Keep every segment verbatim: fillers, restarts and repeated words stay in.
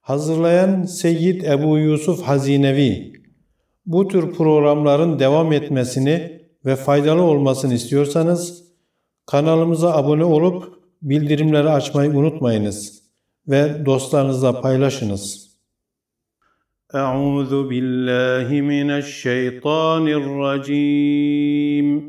Hazırlayan Seyyid Ebu Yusuf Hazinevi. Bu tür programların devam etmesini ve faydalı olmasını istiyorsanız kanalımıza abone olup bildirimleri açmayı unutmayınız ve dostlarınızla paylaşınız. Euzu billahi mineşşeytanirracim.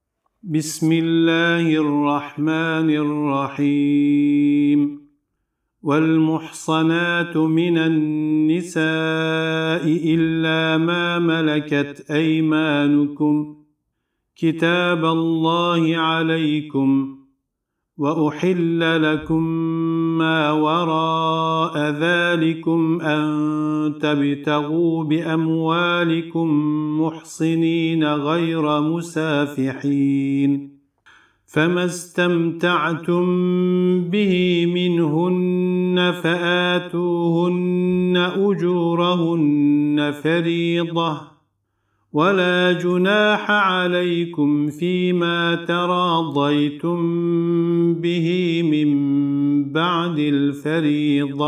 Bismillahirrahmanirrahim. وَالْمُحْصَنَاتُ مِنَ النِّسَاءِ إِلَّا مَا مَلَكَتْ أَيْمَانُكُمْ كِتَابَ اللَّهِ عَلَيْكُمْ وَأُحِلَّ لَكُمْ مَا وَرَاءَ ذَلِكُمْ أَن تَبْتَغُوا بِأَمْوَالِكُمْ مُحْصِنِينَ غَيْرَ مُسَافِحِينَ فَمَا اسْتَمْتَعْتُمْ بِهِ مِنْهُنَّ فَآتُوهُنَّ أُجُورَهُنَّ فَرِيضَةً وَلَا جُنَاحَ عَلَيْكُمْ فِيمَا تَرَاضَيْتُمْ بِهِ مِنْ بَعْدِ الْفَرِيضَةِ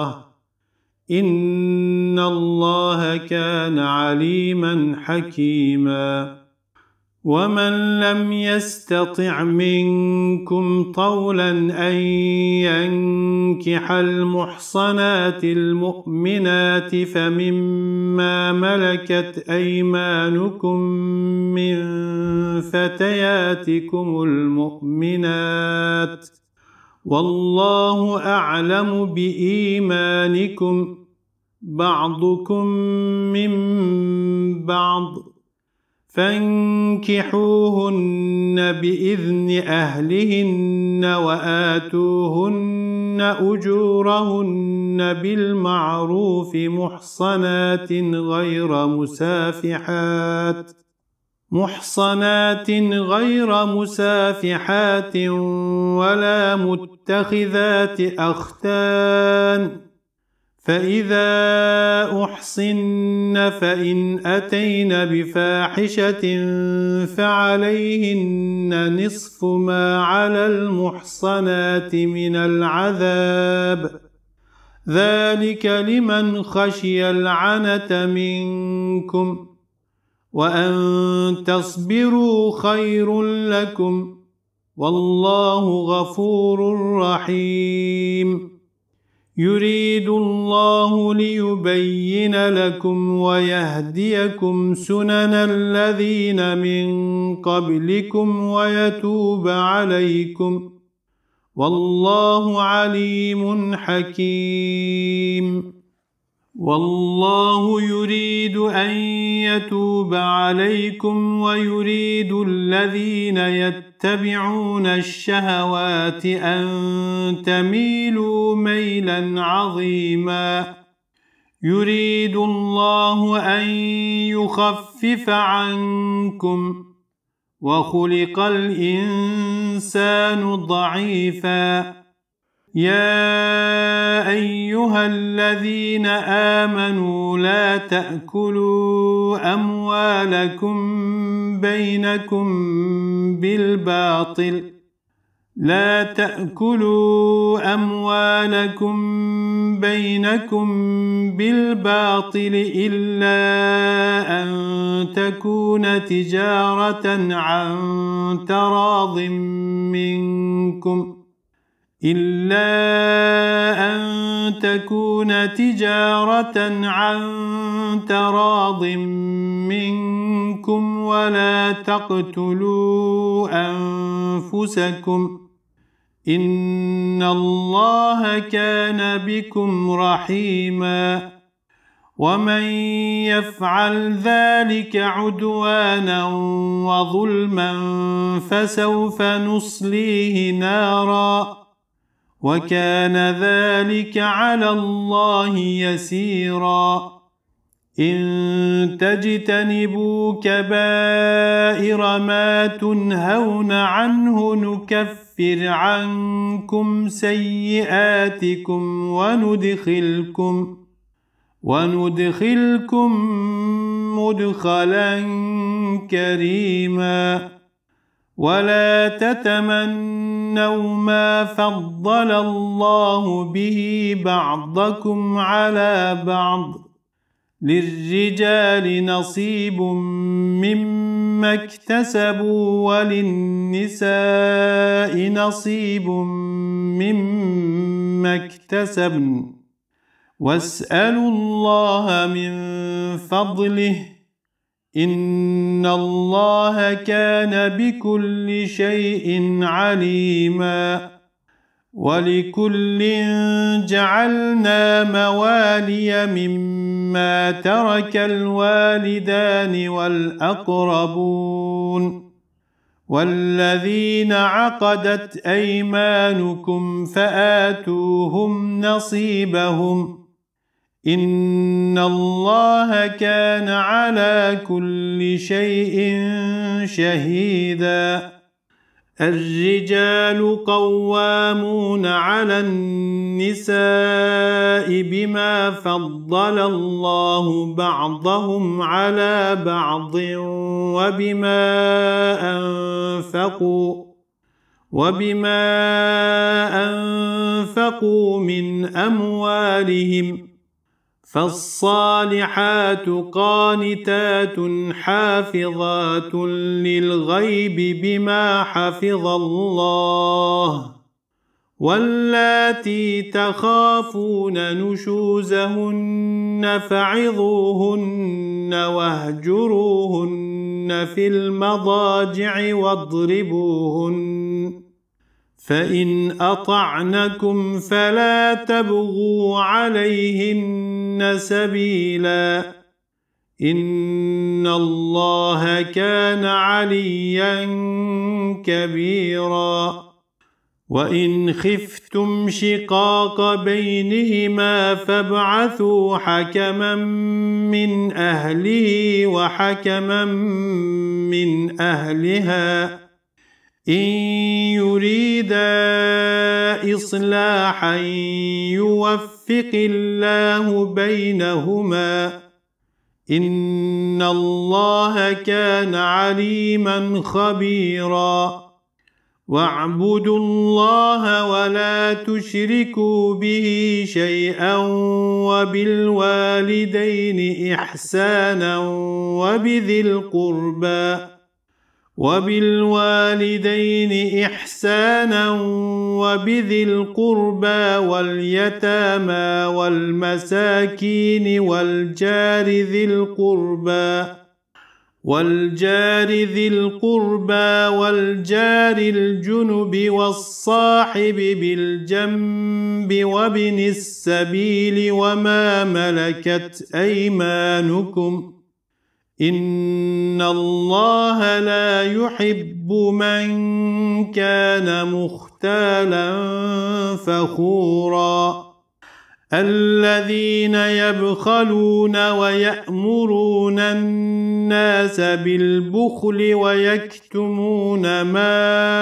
إِنَّ اللَّهَ كَانَ عَلِيمًا حَكِيمًا وَمَنْ لَمْ يَسْتَطِعْ مِنْكُمْ طَوْلًا أَنْ يَنْكِحَ الْمُحْصَنَاتِ الْمُؤْمِنَاتِ فَمِمَّا مَلَكَتْ أَيْمَانُكُمْ مِنْ فَتَيَاتِكُمُ الْمُؤْمِنَاتِ وَاللَّهُ أَعْلَمُ بِإِيمَانِكُمْ بَعْضُكُمْ مِنْ بَعْضٍ فَانكِحُوهُنَّ بِإِذْنِ أَهْلِهِنَّ وَآتُوهُنَّ أُجُورَهُنَّ بِالْمَعْرُوفِ مُحْصَنَاتٍ غَيْرَ مُسَافِحَاتٍ مُحْصَنَاتٍ غَيْرَ مُسَافِحَاتٍ وَلَا مُتَّخِذَاتِ أَخْدَانٍ فَإِذَا أُحْصِنَّ فَإِنْ أَتَيْنَ بِفَاحِشَةٍ فَعَلَيْهِنَّ نِصْفُ مَا عَلَى الْمُحْصَنَاتِ مِنَ الْعَذَابِ ذَلِكَ لِمَنْ خَشِيَ الْعَنَتَ مِنْكُمْ وَأَنْ تَصْبِرُوا خَيْرٌ لَكُمْ وَاللَّهُ غَفُورٌ رَحِيمٌ يُرِيدُ اللَّهُ لِيُبَيِّنَ لَكُمْ وَيَهْدِيَكُمْ سُنَنَ الَّذِينَ مِنْ قَبْلِكُمْ وَيَتُوبَ عَلَيْكُمْ وَاللَّهُ عَلِيمٌ حَكِيمٌ وَاللَّهُ يُرِيدُ أَنْ يَتُوبَ عَلَيْكُمْ وَيُرِيدُ الَّذِينَ يَتَّبِعُونَ الشَّهَوَاتِ أَنْ تَمِيلُوا مَيْلًا عَظِيمًا يُرِيدُ اللَّهُ أَنْ يُخَفِّفَ عَنْكُمْ وَخُلِقَ الْإِنْسَانُ ضَعِيفًا يَا أَيُّهَا الَّذِينَ آمَنُوا لَا تَأْكُلُوا أَمْوَالَكُمْ بَيْنَكُمْ بِالْبَاطِلِ لَا تَأْكُلُوا أَمْوَالَكُمْ بَيْنَكُمْ بِالْبَاطِلِ إِلَّا أَنْ تَكُونَ تِجَارَةً عَنْ تَرَاضٍ مِنْكُمْ إِلَّا أَن تَكُونَ تِجَارَةً عَنْ تَرَاضٍ مِنْكُمْ وَلَا تَقْتُلُوا أَنفُسَكُمْ إِنَّ اللَّهَ كَانَ بِكُمْ رَحِيمًا وَمَنْ يَفْعَلْ ذَلِكَ عُدْوَانًا وَظُلْمًا فَسَوْفَ نُصْلِيهِ نَارًا وَكَانَ ذَلِكَ عَلَى اللَّهِ يَسِيرًا إِن تَجْتَنِبُوا كَبَائِرَ مَا تُنْهَوْنَ عَنْهُ نُكَفِّرْ عَنْكُمْ سَيِّئَاتِكُمْ وَنُدْخِلْكُمْ وَنُدْخِلْكُمْ مُدْخَلًا كَرِيمًا ولا تتمنوا ما فضل الله به بعضكم على بعض للرجال نصيب مما اكتسبوا وللنساء نصيب مما اكتسبن واسألوا الله من فضله إن الله كان بكل شيء عليما ولكل جعلنا موالي مما ترك الوالدان والأقربون والذين عقدت أيمانكم فآتوهم نصيبهم إن الله كان على كل شيء شهيدا الرجال قوامون على النساء بما فضل الله بعضهم على بعض وبما أنفقوا وبما أنفقوا من أموالهم فالصالحات قانتات حافظات للغيب بما حفظ الله واللاتي تخافون نشوزهن فعظوهن واهجروهن في المضاجع واضربوهن فإن أطعنكم فلا تبغوا عليهن سبيلا إن الله كان عليا كبيرا وإن خفتم شقاق بينهما فابعثوا حكما من أهله وحكما من أهلها إن يريدا إصلاحا يوفق الله بينهما إن الله كان عليما خبيرا واعبدوا الله ولا تشركوا به شيئا وبالوالدين إحسانا وبذي القربى وبالوالدين إحسانا وبذي القربى واليتامى والمساكين والجار ذي القربى والجار ذي القربى والجار الجنب والصاحب بالجنب وابن السبيل وما ملكت أيمانكم إن الله لا يحب من كان مختالا فخورا الذين يبخلون ويأمرون الناس بالبخل ويكتمون ما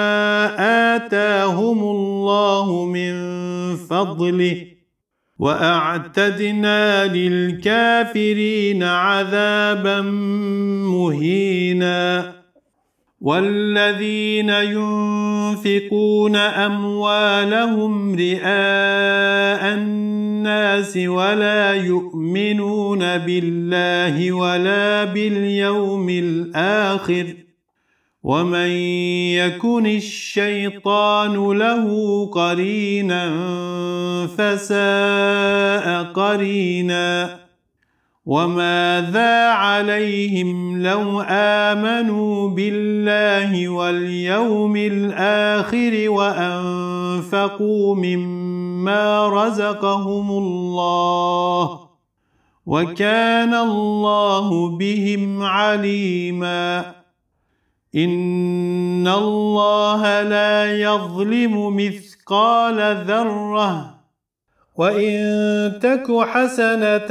آتاهم الله من فضله وأعتدنا للكافرين عذابا مهينا والذين ينفقون أموالهم رئاء الناس ولا يؤمنون بالله ولا باليوم الآخر ومن يكن الشيطان له قرينا فساء قرينا وماذا عليهم لو آمنوا بالله واليوم الآخر وأنفقوا مما رزقهم الله وكان الله بهم عليما إن الله لا يظلم مثقال ذرة وإن تك حسنة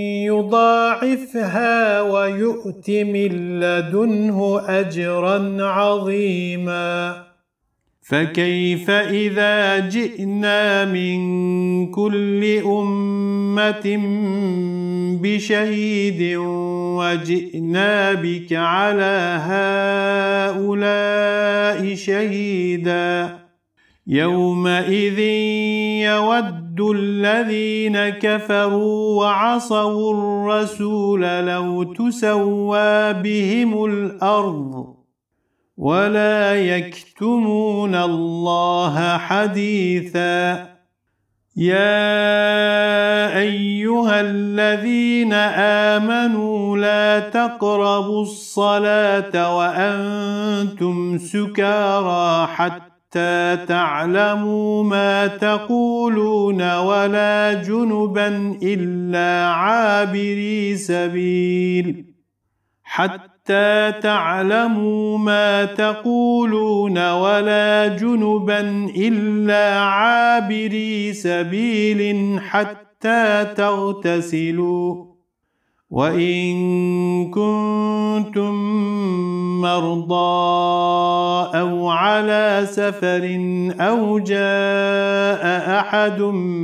يضاعفها ويؤت من لدنه أجرا عظيما فكيف إذا جئنا من كل أمة أمة بشهيد وجئنا بك على هؤلاء شهيدا يومئذ يود الذين كفروا وعصوا الرسول لو تسوى بهم الأرض ولا يكتمون الله حديثا يا أيها الذين آمنوا لا تقربوا الصلاة وأنتم سكارى حتى تعلموا ما تقولون ولا جنبا إلا عابري سبيل حتى تعلموا ما تقولون ولا جنبا إلا عابري سبيل حتى تغتسلوا وإن كنتم مرضى أو على سفر أو جاء أحد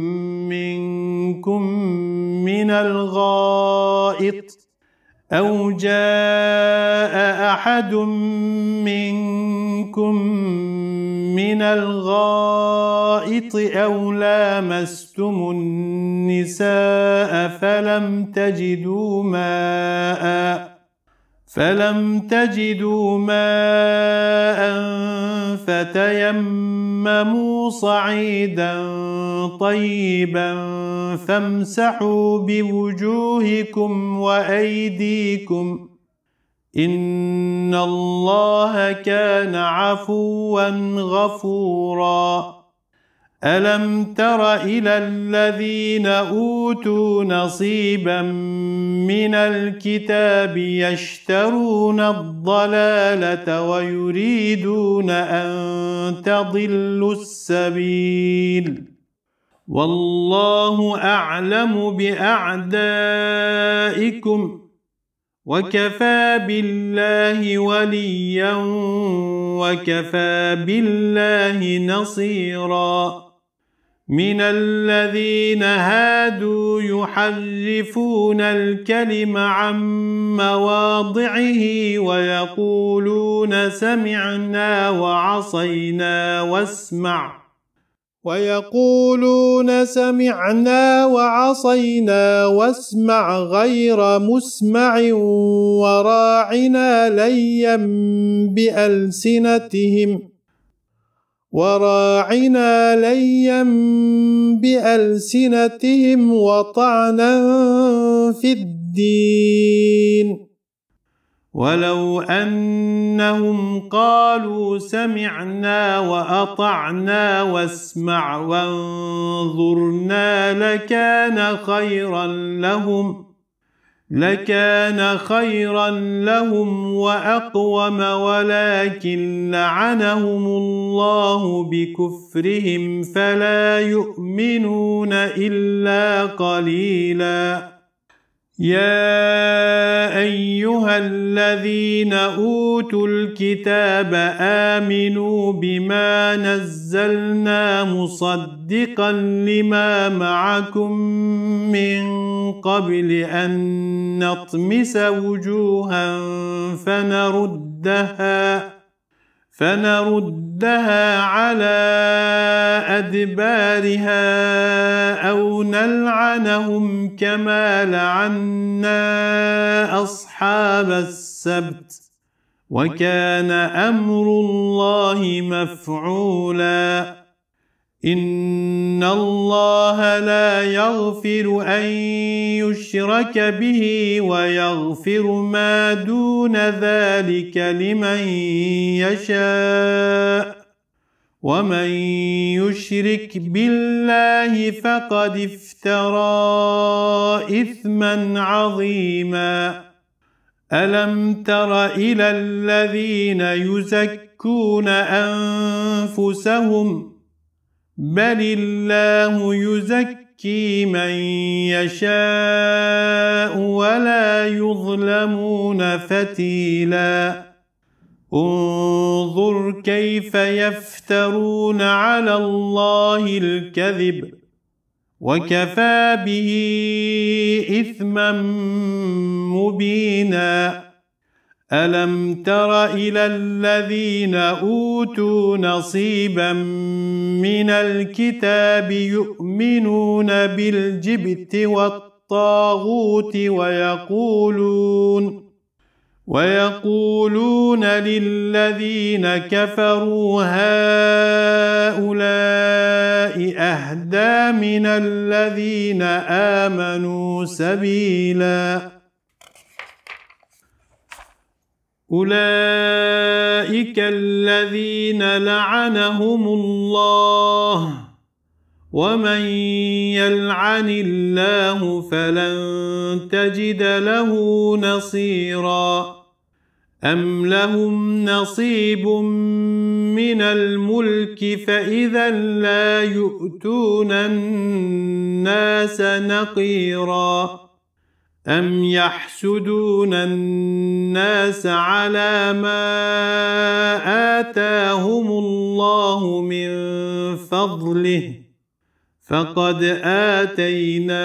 منكم من الغائط أو جاء أحد منكم من الغائط أو لامستم النساء فلم تجدوا ماء فلم تجدوا ماء فتيمموا صعيدا طيبا فامسحوا بوجوهكم وأيديكم إن الله كان عفوا غفورا ألم تر إلى الذين أوتوا نصيبا من الكتاب يشترون الضلالة ويريدون أن تضلوا السبيل والله أعلم بأعدائكم وكفى بالله وليا وكفى بالله نصيرا من الذين هادوا يحرفون الكلم عن مواضعه ويقولون سمعنا وعصينا واسمع ويقولون سمعنا وعصينا واسمع غير مسمع وراعنا ليا بألسنتهم وراعنا ليا بألسنتهم وطعنا في الدين ولو أنهم قالوا سمعنا وأطعنا واسمع وانظرنا لكان خيرا لهم لكان خيرا لهم وأقوم ولكن لعنهم الله بكفرهم فلا يؤمنون إلا قليلا يا أيها الذين أوتوا الكتاب آمنوا بما نزلنا مصدقا لما معكم من قبل أن نطمس وجوها فنردها فنردها على أدبارها أو نلعنهم كما لعنا أصحاب السبت وكان أمر الله مفعولا إن الله لا يغفر أن يشرك به ويغفر ما دون ذلك لمن يشاء ومن يشرك بالله فقد افترى إثما عظيما ألم تر إلى الذين يزكون أنفسهم بل الله يزكي من يشاء ولا يظلمون فتيلا انظر كيف يفترون على الله الكذب وكفى به إثما مبينا ألم تر إلى الذين أوتوا نصيبا من الكتاب يؤمنون بالجبت والطاغوت ويقولون ويقولون للذين كفروا هؤلاء أهدى من الذين آمنوا سبيلا أولئك الذين لعنهم الله ومن يلعن الله فلن تجد له نصيرا أم لهم نصيب من الملك فإذا لا يؤتون الناس نقيرا أم يحسدون الناس على ما آتاهم الله من فضله فقد آتينا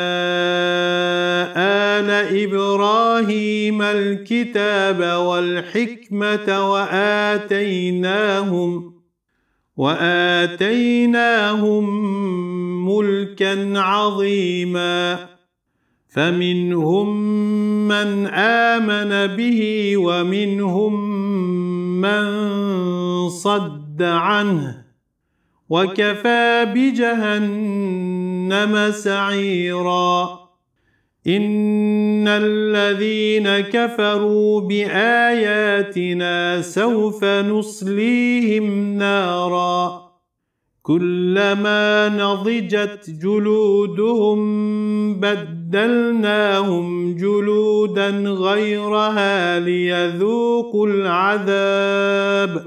آل إبراهيم الكتاب والحكمة وآتيناهم وآتيناهم ملكا عظيما فمنهم من آمن به ومنهم من صد عنه وكفى بجهنم سعيرا إن الذين كفروا بآياتنا سوف نصليهم نارا كلما نضجت جلودهم بدلناهم جلودا غيرها ليذوقوا العذاب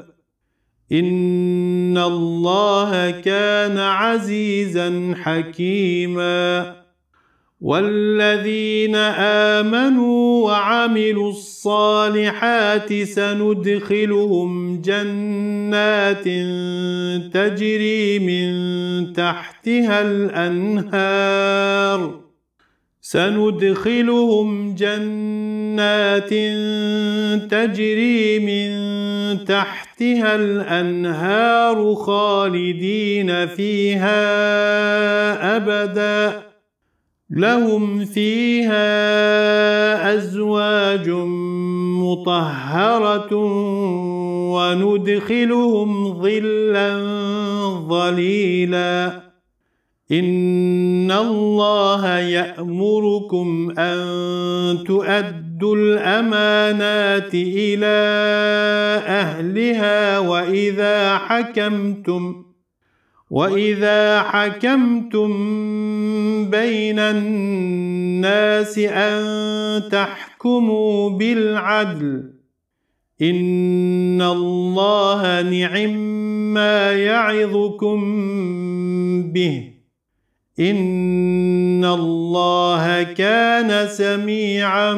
إن الله كان عزيزا حكيما والذين آمنوا وعملوا الصالحات سندخلهم جنات تجري من تحتها الأنهار سندخلهم جنات تجري من تحتها الأنهار خالدين فيها أبدا لهم فيها أزواج مطهرة وندخلهم ظلا ظليلا إن الله يأمركم أن تؤدوا الأمانات إلى أهلها وإذا حكمتم وإذا حكمتم بين الناس أن تحكموا بالعدل إن الله نعما يعظكم به إن الله كان سميعا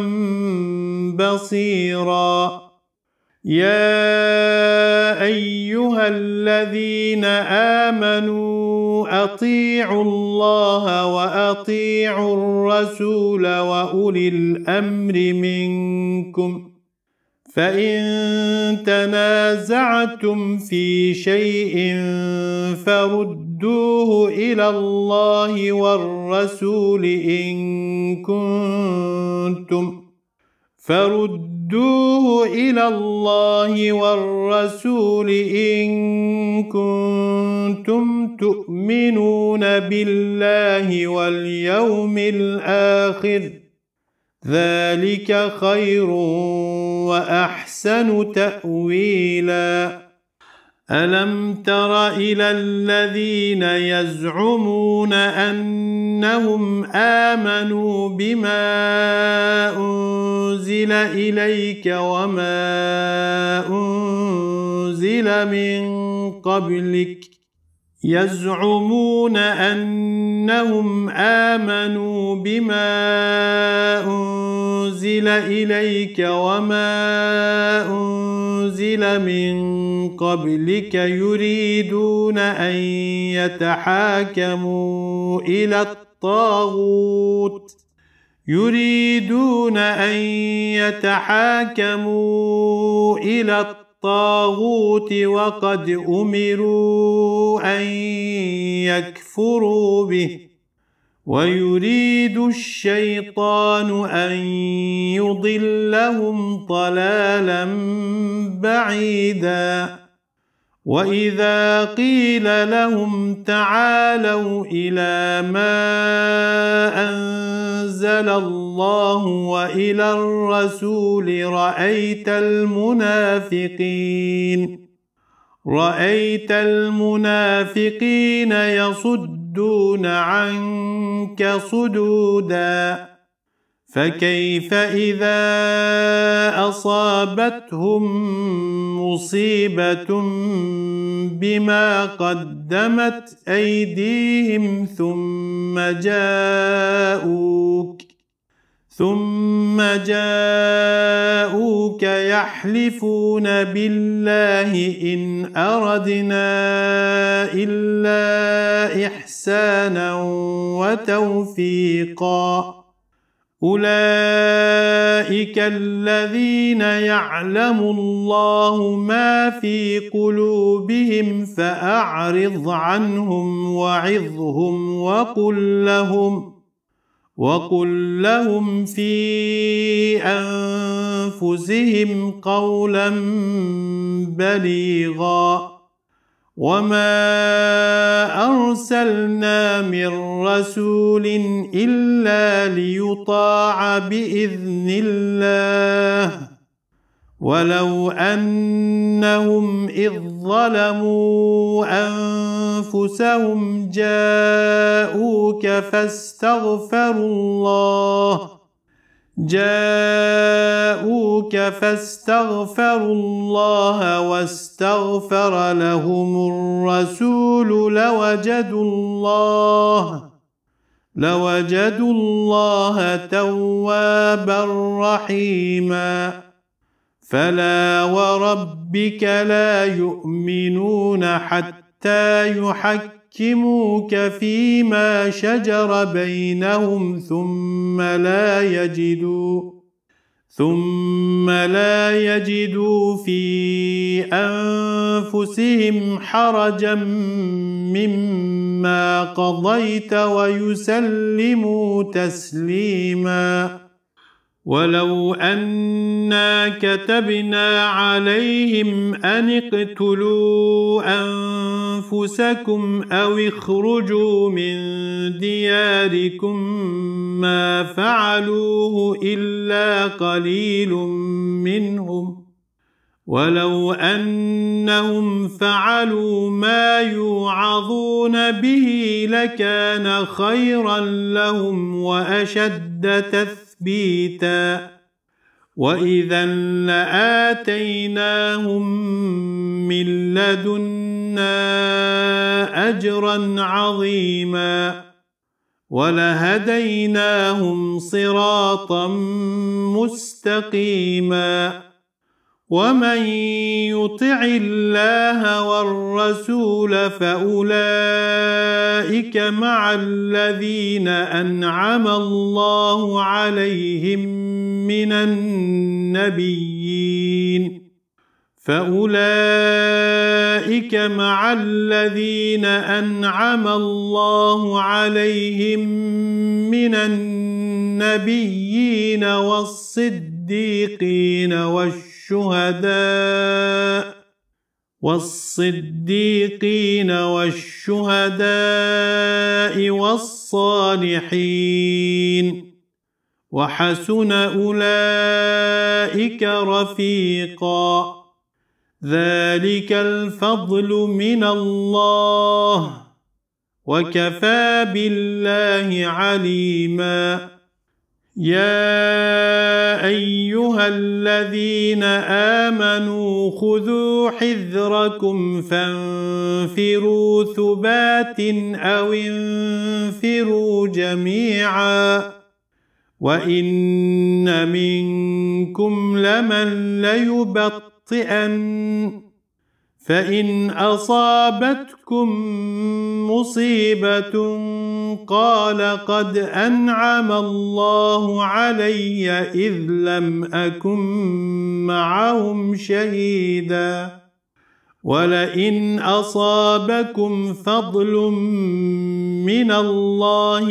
بصيرا يا أيها الذين آمنوا أطيعوا الله وأطيعوا الرسول وأولي الأمر منكم فإن تنازعتم في شيء فردوه إلى الله والرسول إن كنتم فردوه إلى الله والرسول إن كنتم تؤمنون بالله واليوم الآخر ذلك خير وأحسن تأويلا ألم تر إلى الذين يزعمون أنهم آمنوا بما أنزل إليك وما أنزل من قبلك يزعمون أنهم آمنوا بما أنزل إليك وما أنزل من قبلك يريدون أن يتحاكموا إلى الطاغوت يريدون أن يتحاكموا إلى الطاغوت وقد أمروا أن يكفروا به ويريد الشيطان أن يضلهم ضلالا بعيدا وإذا قيل لهم تعالوا إلى ما أنزل الله وإلى الرسول رأيت المنافقين رأيت المنافقين يصدون عنك صدودا فكيف إذا أصابتهم مصيبة بما قدمت أيديهم ثم جاءوك ثم جاءوك يحلفون بالله إن أردنا إلا إحسانا وتوفيقا أولئك الذين يعلم الله ما في قلوبهم فأعرض عنهم وعظهم وقل لهم وقل لهم في أنفسهم قولا بليغا وما أرسلنا من رسول إلا ليطاع بإذن الله ولو أنهم إذ ظلموا أنفسهم جاءوك فاستغفروا الله جاءوك فاستغفروا الله واستغفر لهم الرسول لوجدوا الله لوجدوا الله توابا رحيما فلا وربك لا يؤمنون حتى يحكموك فيما شجر بينهم ثم لا يجدوا ثم لا يجدوا في أنفسهم حرجا مما قضيت ويسلموا تسليما ولو أنا كتبنا عليهم أن اقتلوا أنفسكم أو اخرجوا من دياركم ما فعلوه إلا قليل منهم ولو أنهم فعلوا ما يوعظون به لكان خيرا لهم وأشد تثبيتا وإذا لآتيناهم من لدنا أجرا عظيما ولهديناهم صراطا مستقيما ومن يطع الله والرسول فأولئك مع الذين أنعم الله عليهم من النبيين فأولئك مع الذين أنعم الله عليهم من النبيين والصديقين والشهداء والصديقين والشهداء والصالحين وحسن أولئك رفيقا ذلك الفضل من الله وكفى بالله عليما يا أيها الذين آمنوا خذوا حذركم فانفروا ثبات أو انفروا جميعا وإن منكم لمن ليبطئن فإن أصابتكم مصيبة قال قد أنعم الله علي إذ لم أكن معهم شهيدا ولئن أصابكم فضل من الله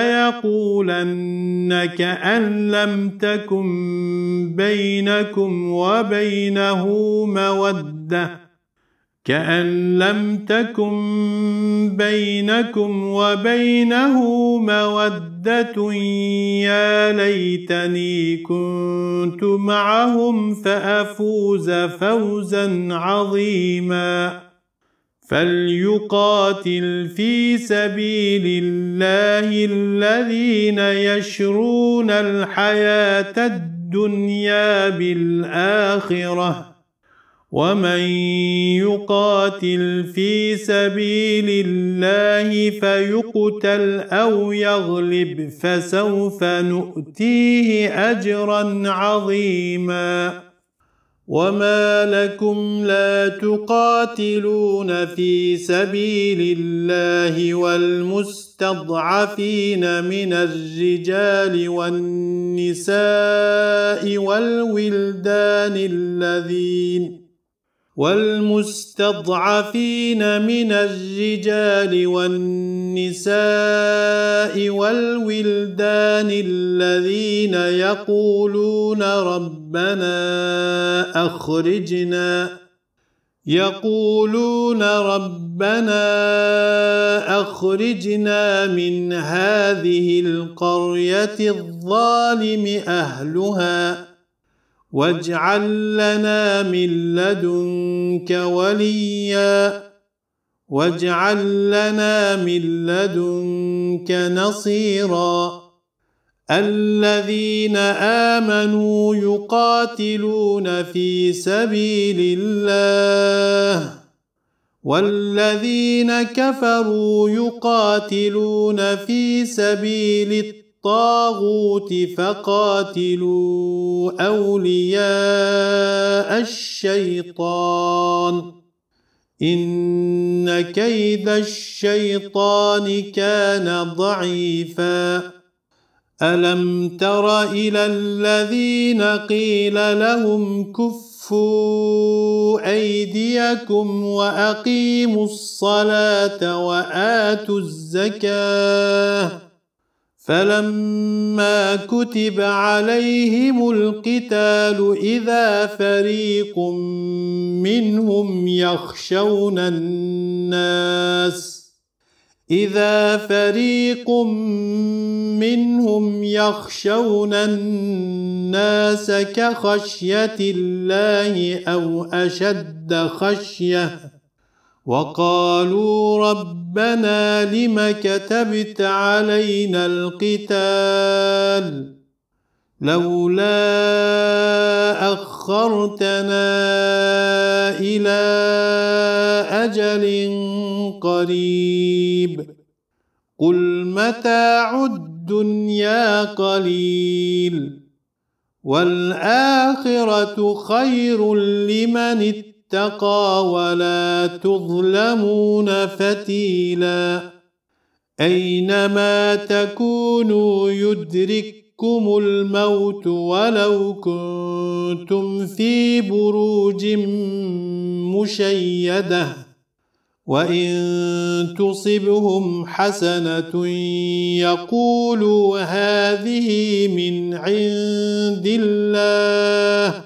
ليقولن كأن لم تكن بينكم وبينه مودة كأن لم تكن بينكم وبينه مودة يا ليتني كنت معهم فأفوز فوزا عظيما فليقاتل في سبيل الله الذين يشرون الحياة الدنيا بالآخرة ومن يقاتل في سبيل الله فيقتل أو يغلب فسوف نؤتيه أجرا عظيما وما لكم لا تقاتلون في سبيل الله والمستضعفين من الرجال والنساء والولدان الذين والمستضعفين من الرجال والنساء والولدان الذين يقولون ربنا أخرجنا يقولون ربنا أخرجنا من هذه القرية الظالم أهلها واجعل لنا من لدنك وليا واجعل لنا من لدنك نصيرا الذين آمنوا يقاتلون في سبيل الله والذين كفروا يقاتلون في سبيل الطاغوت فقاتلوا أولياء الشيطان إن كيد الشيطان كان ضعيفا ألم تر إلى الذين قيل لهم كفوا أيديكم وأقيموا الصلاة وآتوا الزكاة فلما كتب عليهم القتال إذا فريق منهم يخشون الناس إذا فريق منهم يخشون الناس كخشية الله أو أشد خشية وقالوا ربنا لم كتبت علينا القتال لولا أخرتنا إلى أجل قريب قل متاع الدنيا قليل والآخرة خير لمن اتقى ولا تظلمون فتيلا أينما تكونوا يدرككم الموت ولو كنتم في بروج مشيدة وإن تصبهم حسنة يقولوا هذه من عند الله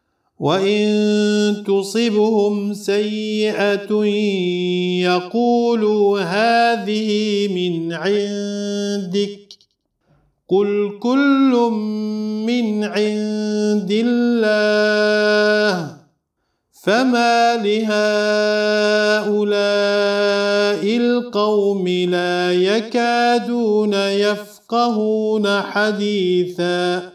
وإن تصبهم سيئة يقولوا هذه من عندك قل كل من عند الله فما لهؤلاء القوم لا يكادون يفقهون حديثا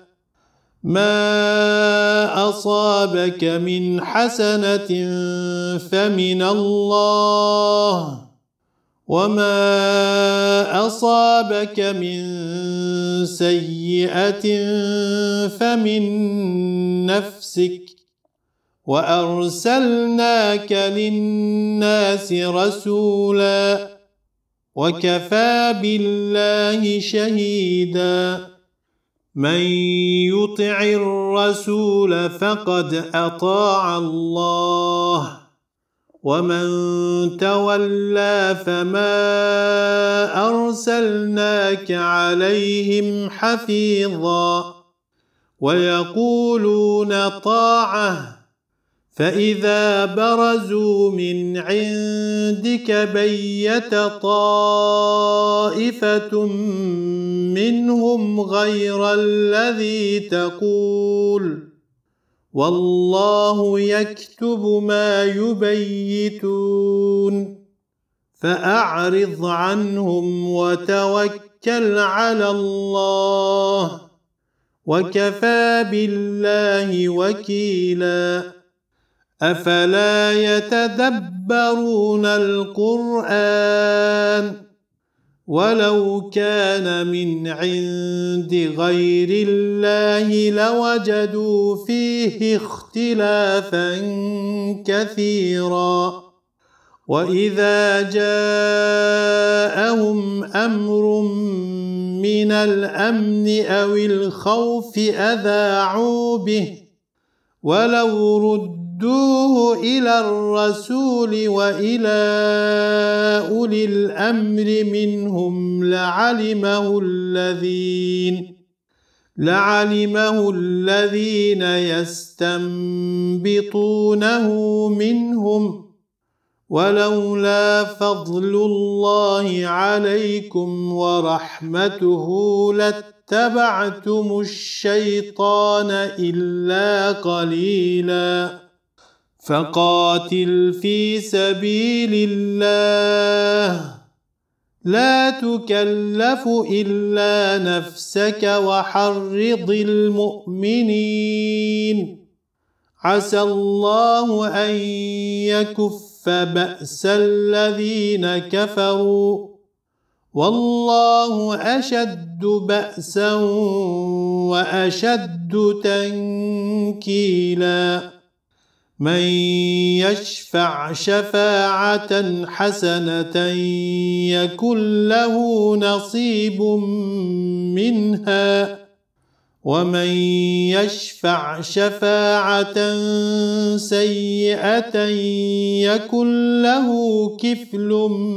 ما أصابك من حسنة فمن الله وما أصابك من سيئة فمن نفسك وأرسلناك للناس رسولا وكفى بالله شهيدا من يطع الرسول فقد أطاع الله ومن تولى فما أرسلناك عليهم حفيظا ويقولون طاعة فإذا برزوا من عندك بيت طائفة منهم غير الذي تقول والله يكتب ما يبيتون فأعرض عنهم وتوكل على الله وكفى بالله وكيلا أفلا يتدبرون القرآن ولو كان من عند غير الله لوجدوا فيه اختلافا كثيرا وإذا جاءهم أمر من الأمن أو الخوف أذاعوا به ولو ردوه إلى الرسول وإلى أولي الأمر منهم لعلمه الذين لعلمه الذين يستنبطونه منهم ولولا فضل الله عليكم ورحمته لاتبعتم الشيطان إلا قليلا فقاتل في سبيل الله لا تكلف إلا نفسك وحرض المؤمنين عسى الله أن يكف بأس الذين كفروا والله أشد بأسا وأشد تنكيلا من يشفع شفاعة حسنة يكن له نصيب منها ومن يشفع شفاعة سيئة يكن له كفل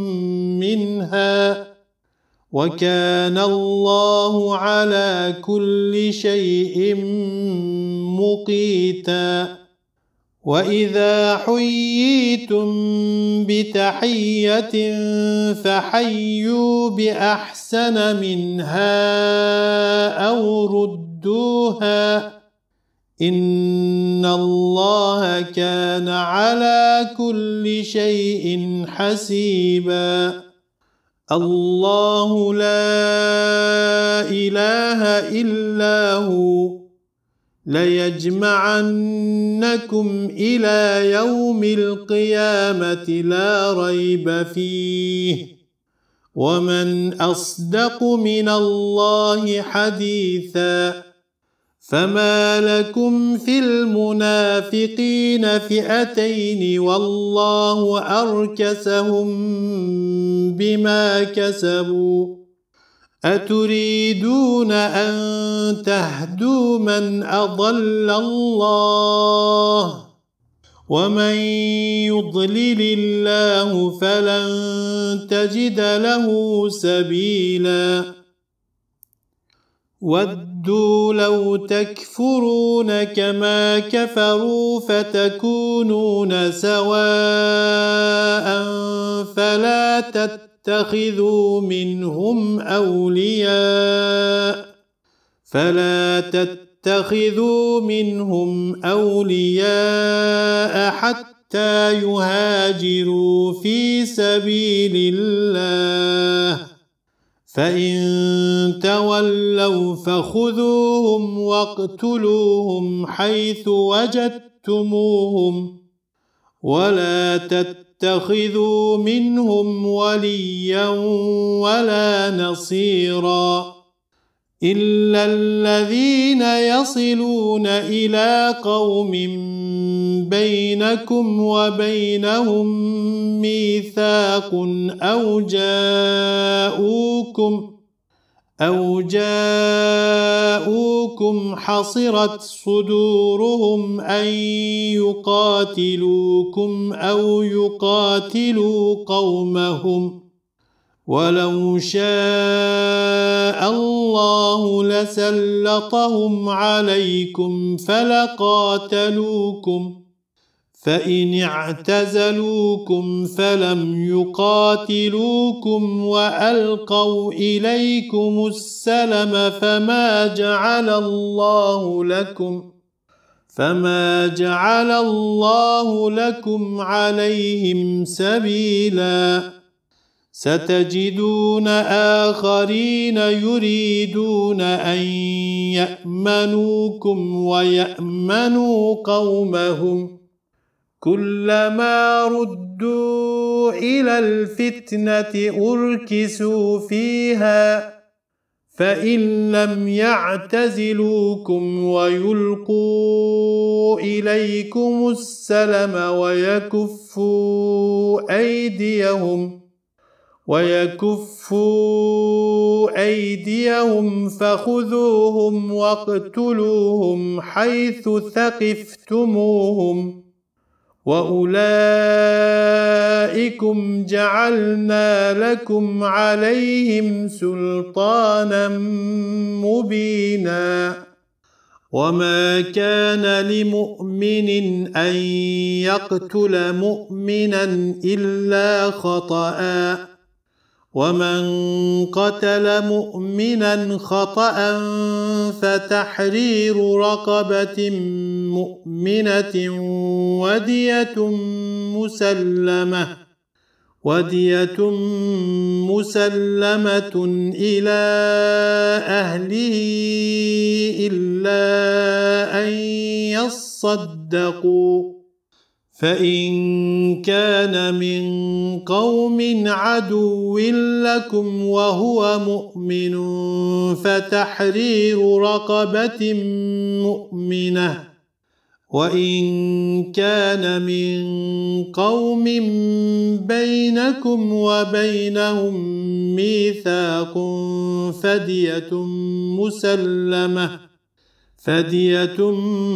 منها وكان الله على كل شيء مقيتا وإذا حييتم بتحية فحيوا بأحسن منها أو ردوها إن الله كان على كل شيء حسيبا الله لا إله إلا هو ليجمعنكم إلى يوم القيامة لا ريب فيه ومن أصدق من الله حديثا فما لكم في المنافقين فئتين والله أركسهم بما كسبوا أتريدون أن تهدوا من أضل الله ومن يضلل الله فلن تجد له سبيلا ودوا لو تكفرون كما كفروا فتكونون سواء فلا تتخذوا منهم أولياء فلا تتخذوا منهم أولياء حتى يهاجروا في سبيل الله فإن تولوا فخذوهم واقتلوهم حيث وجدتموهم ولا تتخذوا منهم وليا ولا نصيرا إلا الذين يصلون إلى قوم بينكم وبينهم ميثاق أو جاءوكم أو جاءوكم حصرت صدورهم أن يقاتلوكم أو يقاتلوا قومهم ولو شاء الله لسلطهم عليكم فلقاتلوكم فإن اعتزلوكم فلم يقاتلوكم وألقوا إليكم السلم فما جعل الله لكم فما جعل الله لكم عليهم سبيلا ستجدون آخرين يريدون أن يأمنوكم ويأمنوا قومهم كلما ردوا إلى الفتنة أركسوا فيها فإن لم يعتزلوكم ويلقوا إليكم السلم ويكفوا أيديهم ويكفوا أيديهم فخذوهم واقتلوهم حيث ثقفتموهم وأولئكم جعلنا لكم عليهم سلطانا مبينا وما كان لمؤمن أن يقتل مؤمنا إلا خطأ ومن قتل مؤمنا خطأ فتحرير رقبة مؤمنة ودية مسلمة ودية مسلمة إلى أهله إلا أن يصدقوا فإن كان من قوم عدو لكم وهو مؤمن فتحرير رقبة مؤمنة وإن كان من قوم بينكم وبينهم ميثاق فدية مسلمة فدية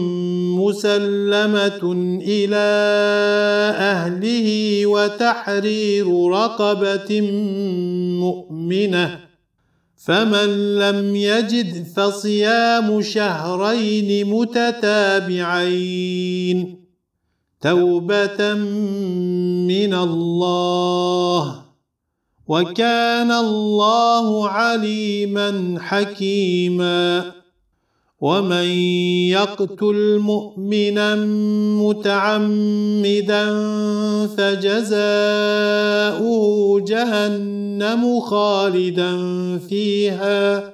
مسلمة إلى أهله وتحرير رقبة مؤمنة فمن لم يجد فصيام شهرين متتابعين توبة من الله وكان الله عليما حكيما ومن يقتل مؤمنا متعمدا فجزاؤه جهنم خالدا فيها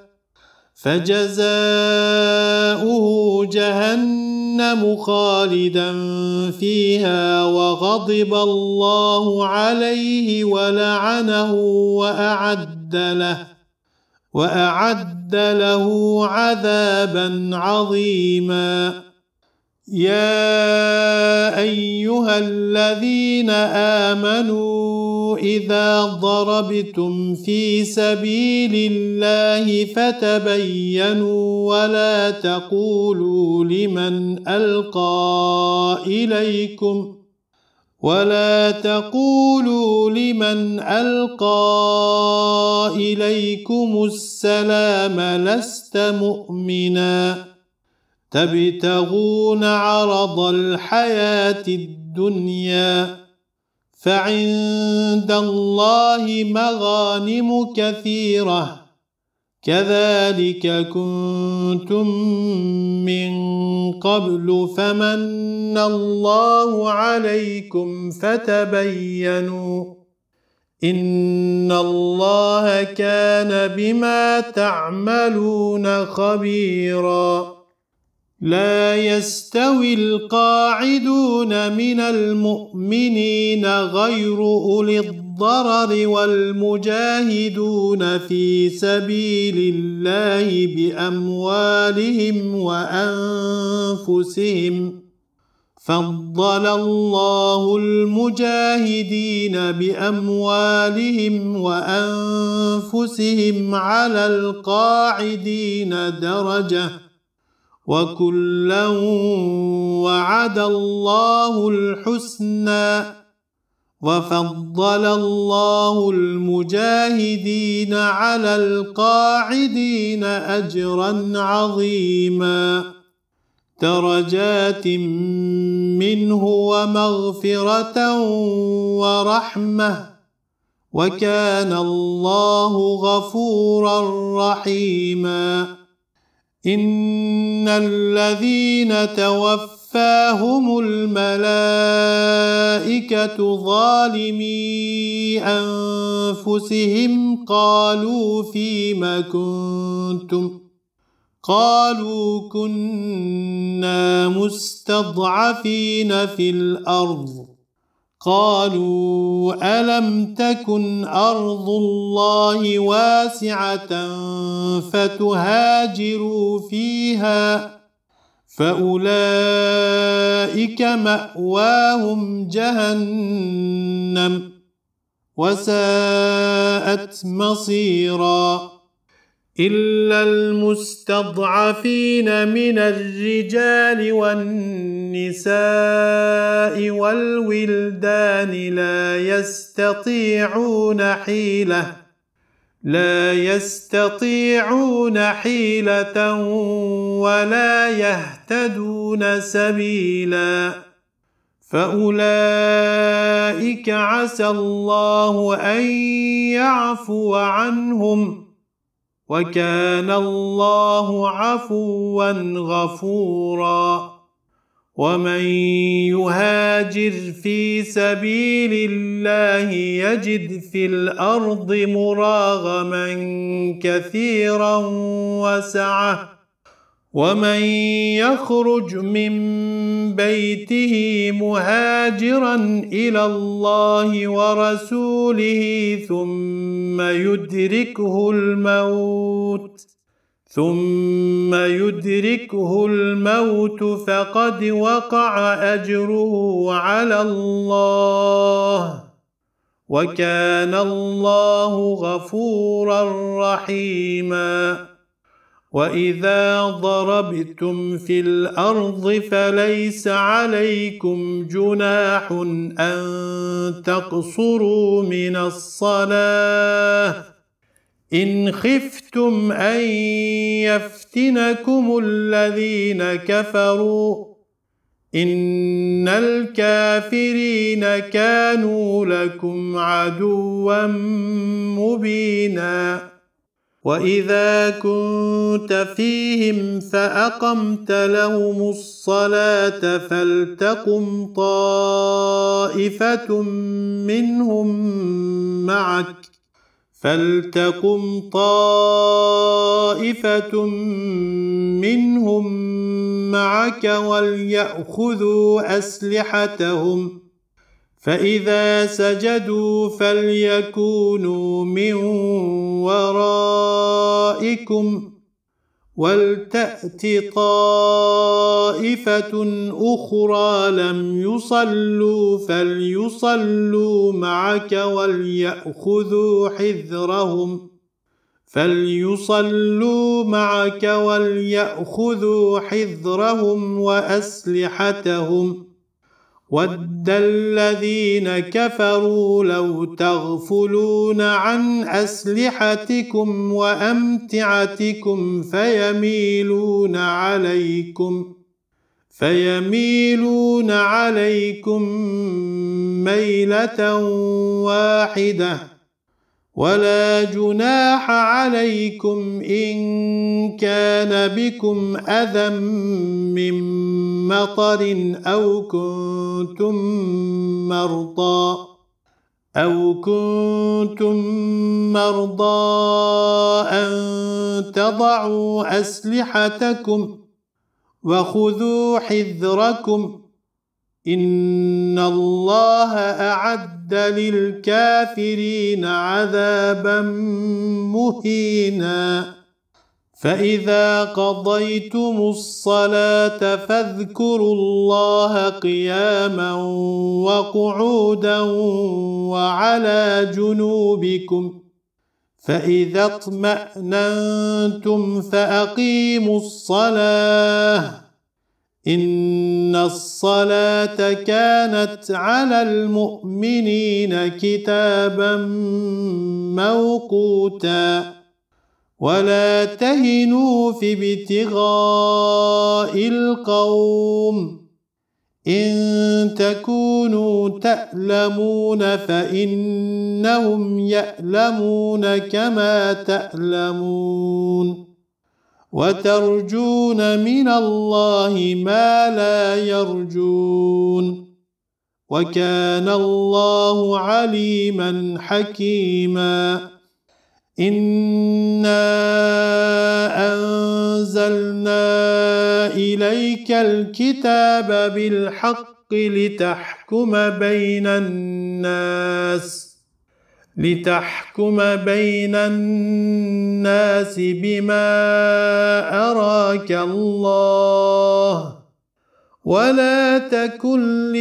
فجزاؤه جهنم خالدا فيها وغضب الله عليه ولعنه وأعد له وأعد له عذابا عظيما يا أيها الذين آمنوا إذا ضربتم في سبيل الله فتبينوا ولا تقولوا لمن ألقى إليكم ولا تقولوا لمن ألقى إليكم السلام لست مؤمنا تبتغون عرض الحياة الدنيا فعند الله مغانم كثيرة كذلك كنتم من قبل فمن الله عليكم فتبينوا إن الله كان بما تعملون خبيرا لا يستوي القاعدون من المؤمنين غير أولي الضرر الضرر والمجاهدون في سبيل الله بأموالهم وأنفسهم فضل الله المجاهدين بأموالهم وأنفسهم على القاعدين درجة وكلا وعد الله الحسنى وفضل الله المجاهدين على القاعدين أجرا عظيما درجات منه ومغفرة ورحمة وكان الله غفورا رحيما إن الذين توفاهم الملائكة ظالمي أنفسهم قالوا فيم كنتم قالوا كنا مستضعفين في الأرض قالوا ألم تكن أرض الله واسعة فتهاجروا فيها فأولئك مأواهم جهنم وساءت مصيرا إلا المستضعفين من الرجال والنساء والولدان لا يستطيعون حيلة لا يستطيعون حيلة ولا يهتدون سبيلا فأولئك عسى الله أن يعفو عنهم وكان الله عفوا غفورا ومن يهاجر في سبيل الله يجد في الأرض مراغما كثيرا وسعة ومن يخرج من بيته مهاجرا إلى الله ورسوله ثم يدركه الموت ثم يدركه الموت فقد وقع أجره على الله وكان الله غفورا رحيما وإذا ضربتم في الأرض فليس عليكم جناح أن تقصروا من الصلاة إن خفتم أن يفتنكم الذين كفروا إن الكافرين كانوا لكم عدوا مبينا وإذا كنت فيهم فأقمت لهم الصلاة فلتقم طائفة منهم معك فلتقم طائفة منهم معك وليأخذوا أسلحتهم فإذا سجدوا فليكونوا من ورائكم ولتأت طائفة أخرى لم يصلوا فليصلوا معك وليأخذوا حذرهم فليصلوا معك وليأخذوا حذرهم وأسلحتهم ود الذين كفروا لو تغفلون عن أسلحتكم وأمتعتكم فيميلون عليكم فيميلون عليكم ميلة واحدة ولا جناح عليكم إن كان بكم أذى من مطر أو كنتم مرضى أو كنتم مرضى أن تضعوا أسلحتكم وخذوا حذركم إن الله أعد للكافرين عذابا مهينا فإذا قضيتم الصلاة فاذكروا الله قياما وقعودا وعلى جنوبكم فإذا اطمأننتم فأقيموا الصلاة إن الصلاة كانت على المؤمنين كتابا موقوتا ولا تهنوا في ابتغاء القوم إن تكونوا تألمون فإنهم يألمون كما تألمون وترجون من الله ما لا يرجون وكان الله عليما حكيما إنا أنزلنا إليك الكتاب بالحق لتحكم بين الناس لتحكم بين الناس بما أراك الله ولا تكن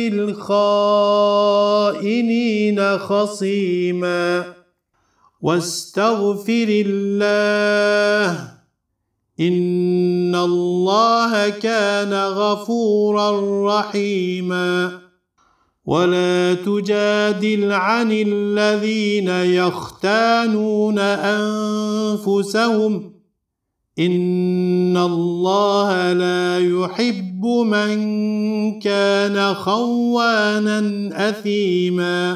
للخائنين خصيما واستغفر الله إن الله كان غفورا رحيما ولا تجادل عن الذين يختانون أنفسهم إن الله لا يحب من كان خوانا أثيما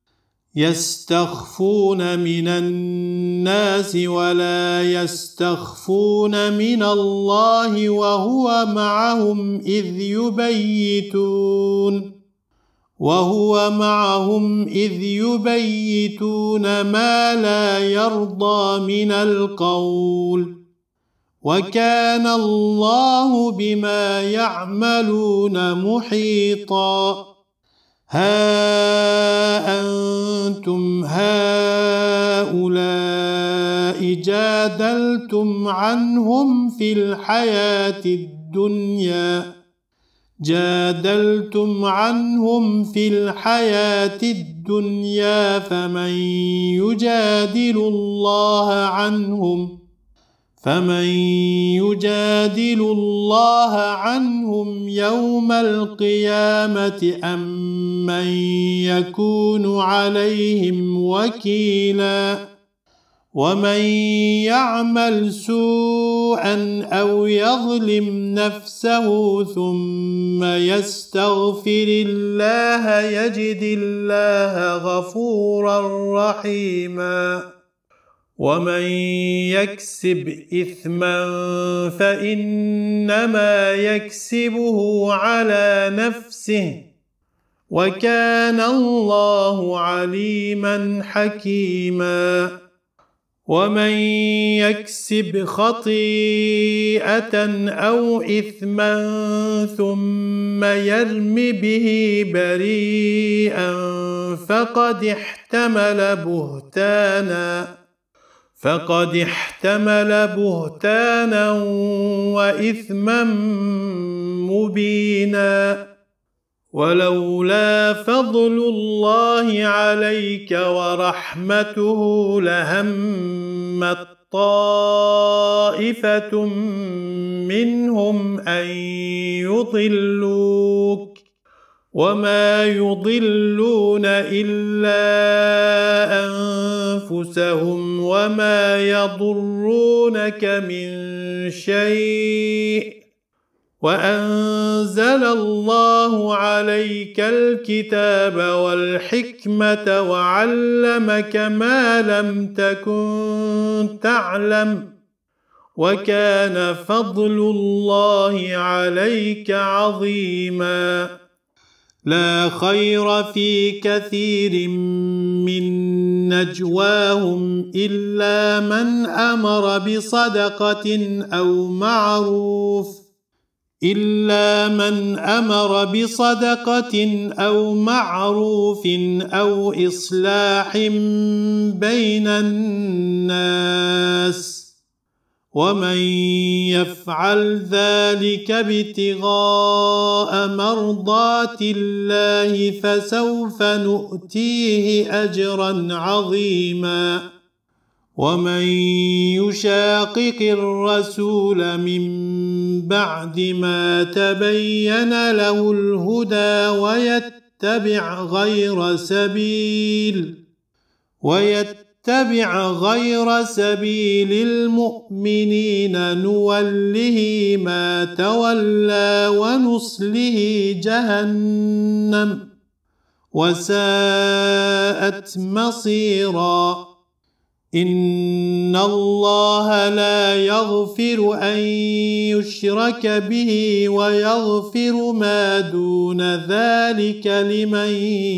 يستخفون من الناس ولا يستخفون من الله وهو معهم إذ يبيتون وهو معهم إذ يبيتون ما لا يرضى من القول وكان الله بما يعملون محيطا ها أنتم هؤلاء جادلتم عنهم في الحياة الدنيا جادلتم عنهم في الحياة الدنيا فمن يجادل الله عنهم فمن يجادل الله عنهم يوم القيامة أم من يكون عليهم وكيلا ومن يعمل سوءا أو يظلم نفسه ثم يستغفر الله يجد الله غفورا رحيما ومن يكسب إثما فإنما يكسبه على نفسه وكان الله عليما حكيما ومن يكسب خطيئة أو إثما ثم يرم به بريئا فقد احتمل بهتانا فقد احتمل بهتانا وإثما مبينا ولولا فضل الله عليك ورحمته لهمت طائفة منهم أن يضلوك وما يضلون إلا أنفسهم وما يضرونك من شيء وأنزل الله عليك الكتاب والحكمة وعلمك ما لم تكن تعلم وكان فضل الله عليك عظيما لا خير في كثير من نجواهم إلا من أمر بصدقة أو معروف إلا من أمر بصدقة أو معروف أو إصلاح بين الناس ومن يفعل ذلك ابتغاء مرضات الله فسوف نؤتيه أجرا عظيما ومن يشاقق الرسول من بعد ما تبين له الهدى ويتبع غير سبيل ويتبع غير سبيل المؤمنين نوله ما تولى ونصله جهنم وساءت مصيرا إن الله لا يغفر أن يشرك به ويغفر ما دون ذلك لمن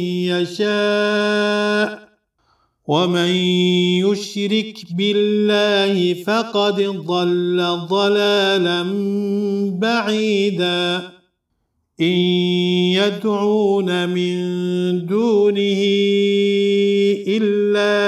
يشاء ومن يشرك بالله فقد ضل ضلالا بعيدا إن يدعون من دونه إلا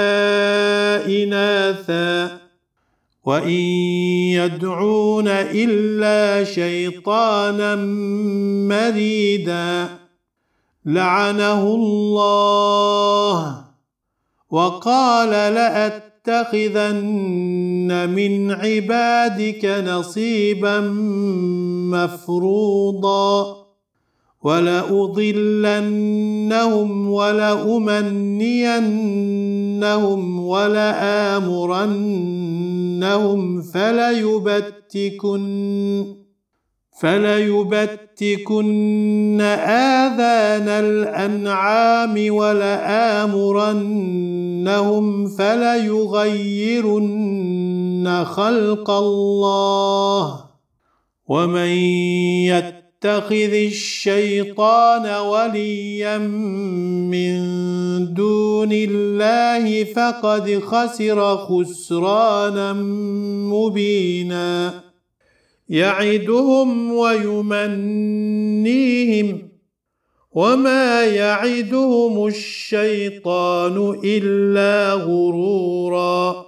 إناثا وإن يدعون إلا شيطانا مريدا لعنه الله وقال لأتخذن من عبادك نصيبا مفروضا ولأضلنهم ولأمنينهم ولآمرنهم فليبتكن فليبتكن آذان الأنعام ولآمرنهم فليغيرن خلق الله ومن يتقن يتخذ الشيطان وليا من دون الله فقد خسر خسرانا مبينا يعدهم ويمنيهم وما يعدهم الشيطان إلا غرورا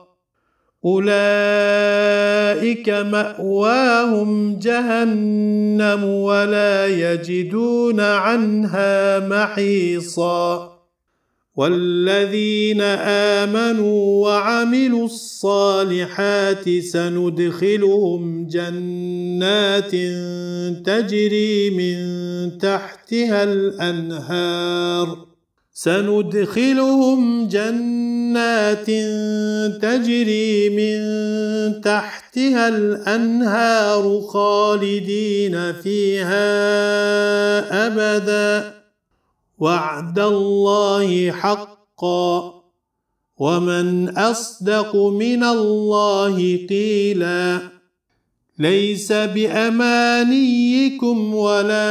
أولئك مأواهم جهنم ولا يجدون عنها محيصا والذين آمنوا وعملوا الصالحات سندخلهم جنات تجري من تحتها الأنهار سندخلهم جنات تجري من تحتها الأنهار خالدين فيها أبدا وعد الله حقا ومن أصدق من الله قيلا ليس بأمانيكم ولا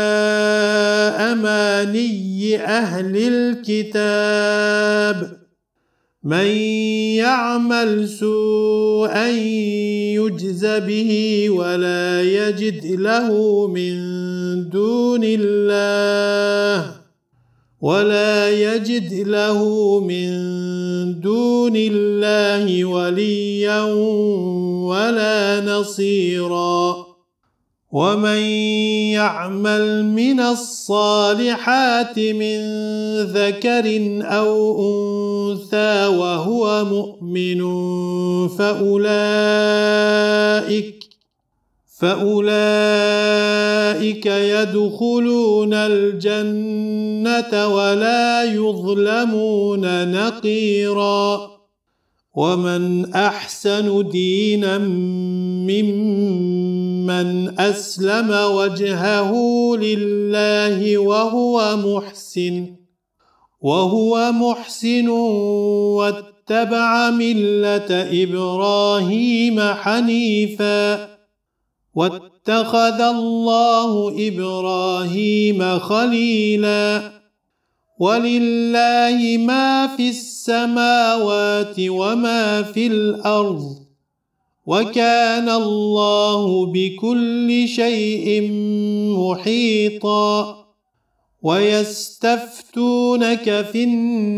أماني أهل الكتاب من يعمل سوءا يجز به ولا يجد له من دون الله ولا يجد له من دون الله وليا ولا نصيرا ومن يعمل من الصالحات من ذكر أو أنثى وهو مؤمن فأولئك فأولئك يدخلون الجنة ولا يظلمون نقيرا ومن أحسن دينا ممن أسلم وجهه لله وهو محسن وهو محسن واتبع ملة إبراهيم حنيفا واتخذ الله إبراهيم خليلا ولله ما في السماوات وما في الأرض وكان الله بكل شيء محيطا. ويستفتونك في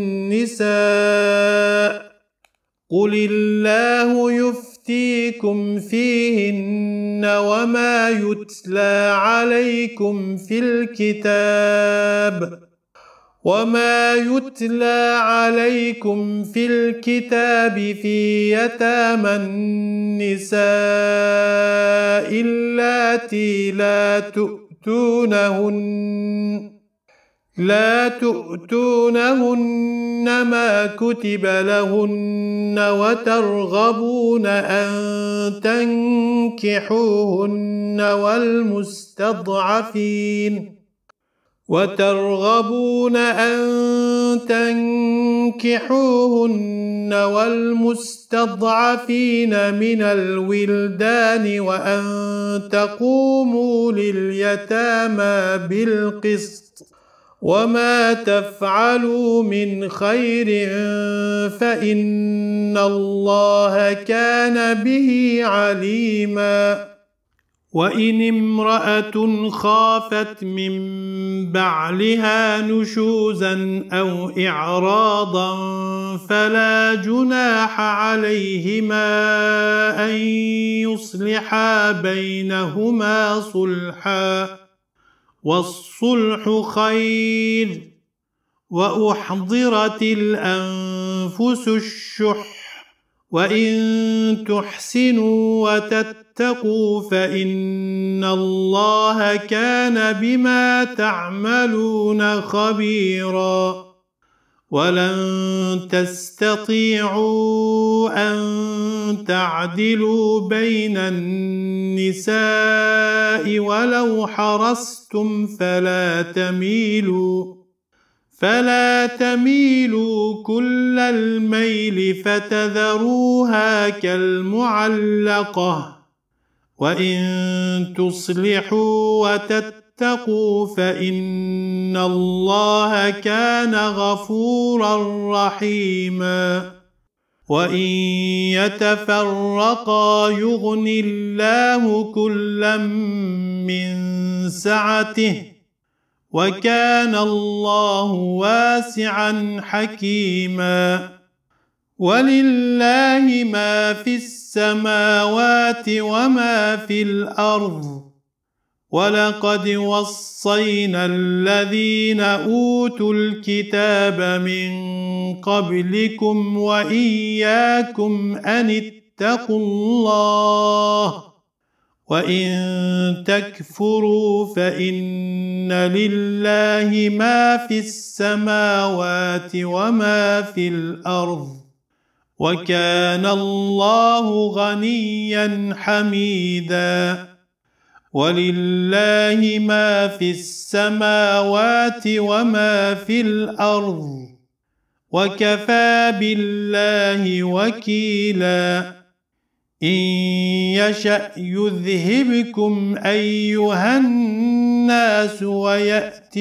النساء قل الله يفتيكم فيهن وما يتلى عليكم في الكتاب وما يتلى عليكم في الكتاب في يتامى النساء اللاتي لا تؤتونهن لا تؤتونهن ما كتب لهن وترغبون أن تنكحوهن والمستضعفين وترغبون أن تنكحوهن والمستضعفين من الولدان وأن تقوموا لليتامى بالقسط وما تفعلوا من خير فإن الله كان به عليما. وإن امرأة خافت من بعلها نشوزا أو إعراضا فلا جناح عليهما أن يصلحا بينهما صلحا والصلح خير. وأحضرت الأنفس الشح وإن تحسنوا وتتقوا فإن الله كان بما تعملون خبيرا. ولن تستطيعوا أن تعدلوا بين النساء ولو حرصتم فلا تميلوا فلا تميلوا كل الميل فتذروها كالمعلقة. وإن تصلحوا وتتقوا فإن الله كان غفورا رحيما. وإن يتفرقا يغن الله كلا من سعته وكان الله واسعا حكيما. ولله ما في السماوات وما في الأرض. ولقد وصينا الذين أوتوا الكتاب من قبلكم وإياكم أن اتقوا الله وإن تكفروا فإن لله ما في السماوات وما في الأرض وكان الله غنيا حميدا. ولله ما في السماوات وما في الأرض وكفى بالله وكيلا. إن يشأ يذهبكم أيها الناس ويأت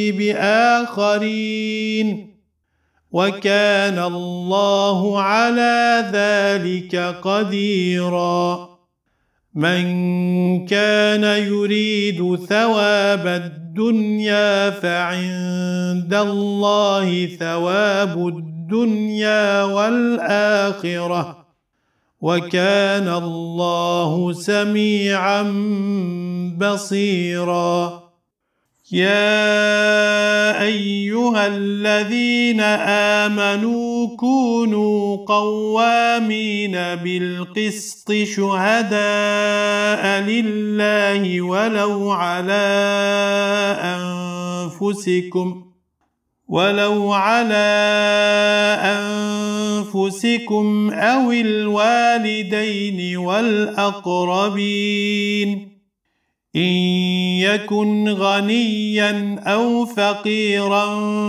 بآخرين وكان الله على ذلك قديرا. من كان يريد ثواب الدنيا فعند الله ثواب الدنيا والآخرة وكان الله سميعا بصيرا. يا أيها الذين آمنوا كونوا قوامين بالقسط شهداء لله ولو على أنفسكم ولو على أنفسكم أو الوالدين والأقربين إن يكن غنيا أو فقيرا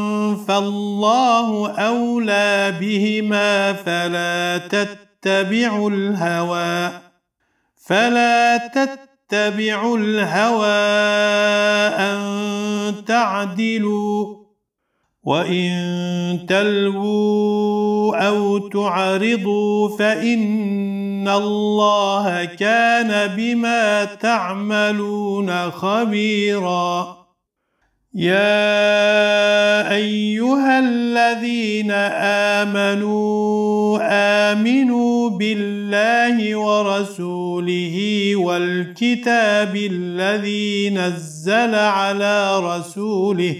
فالله أولى بهما فلا تتبعوا الهوى فلا تتبعوا الهوى أن تعدلوا وإن تلووا أو تعرضوا فإن الله كان بما تعملون خبيرا. يا أيها الذين آمنوا آمنوا بالله ورسوله والكتاب الذي نزل على رسوله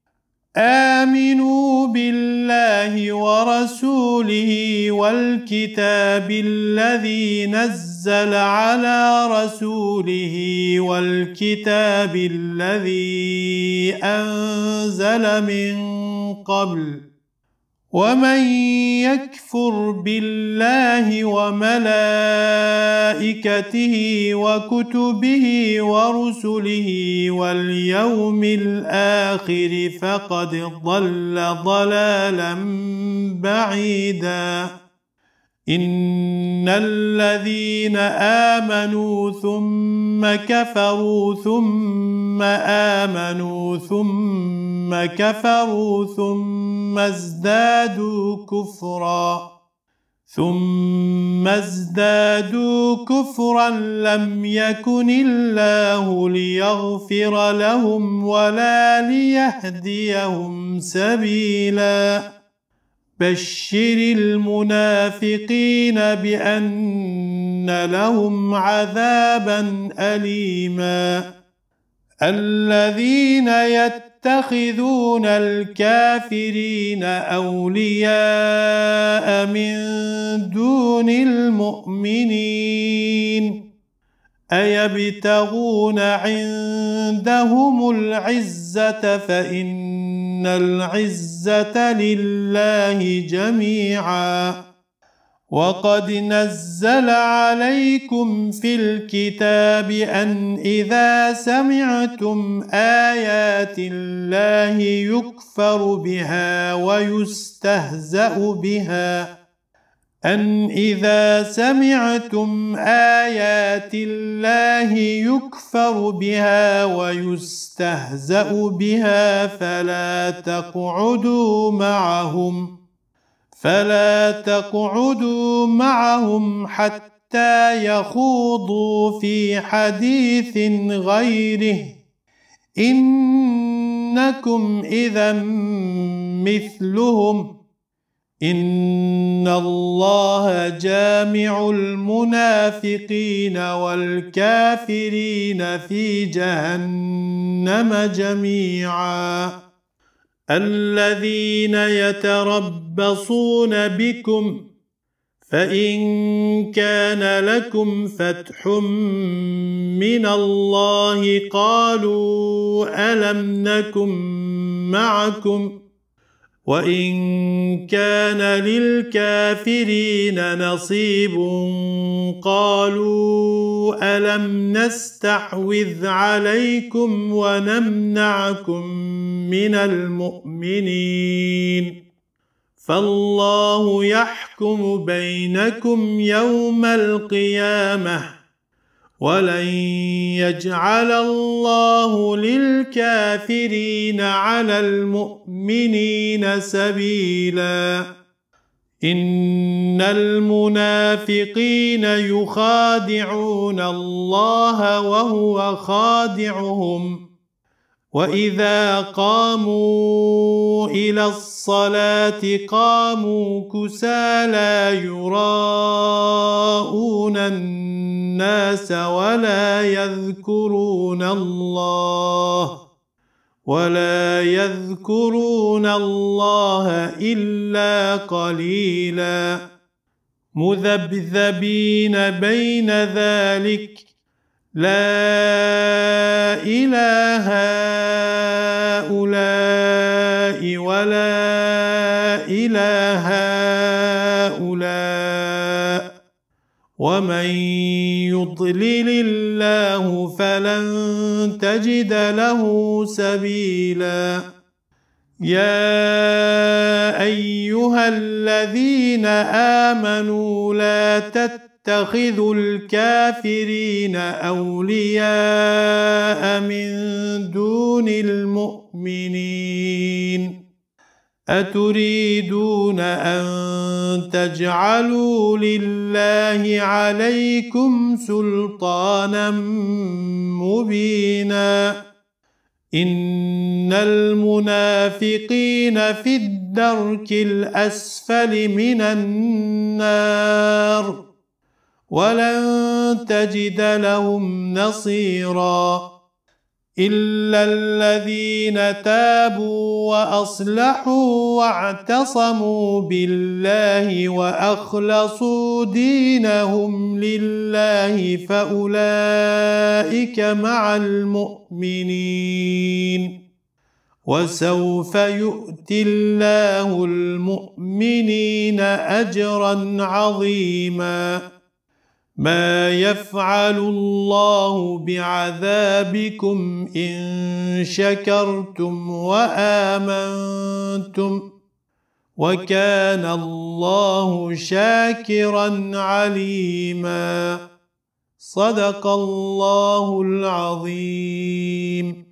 آمنوا بالله ورسوله والكتاب الذي نزل على رسوله والكتاب الذي أنزل من قبل ومن يكفر بالله وملائكته وكتبه ورسله واليوم الآخر فقد ضل ضلالا بعيدا. إن الذين آمنوا ثم كفروا ثم آمنوا ثم كفروا ثم ازدادوا كفرا ثم ازدادوا كفرا لم يكن الله ليغفر لهم ولا ليهديهم سبيلا. بشر المنافقين بأن لهم عذابا أليما. الذين يتخذون الكافرين أولياء من دون المؤمنين أيبتغون عندهم العزة فإن العزة لله جميعا. وقد نزل عليكم في الكتاب أن إذا سمعتم آيات الله يكفر بها ويستهزأ بها أن إذا سمعتم آيات الله يكفر بها ويستهزأ بها فلا تقعدوا معهم فلا تقعدوا معهم حتى يخوضوا في حديث غيره إنكم إذا مثلهم إن الله جامع المنافقين والكافرين في جهنم جميعا. الذين يتربصون بكم فإن كان لكم فتح من الله قالوا ألم نكن معكم وإن كان للكافرين نصيب قالوا ألم نستحوذ عليكم ونمنعكم من المؤمنين فالله يحكم بينكم يوم القيامة ولن يجعل الله للكافرين على المؤمنين سبيلا. إن المنافقين يخادعون الله وهو خادعهم وإذا قاموا إلى الصلاة قاموا كسالى يراءون الناس ولا يذكرون الله ولا يذكرون الله إلا قليلا. مذبذبين بين ذلك لا إله هؤلاء ولا إله هؤلاء ومن يضلل الله فلن تجد له سبيلا. يا أيها الذين آمنوا لا تتخذوا الكافرين أولياء من دون المؤمنين أتريدون أن تجعلوا لله عليكم سلطانا مبينا إن المنافقين في الدرك الأسفل من النار ولن تجد لهم نصيرا إلا الذين تابوا وأصلحوا واعتصموا بالله وأخلصوا دينهم لله فأولئك مع المؤمنين وسوف يؤتي الله المؤمنين أجرا عظيما ما يفعل الله بعذابكم إن شكرتم وآمنتم وكان الله شاكرا عليما صدق الله العظيم.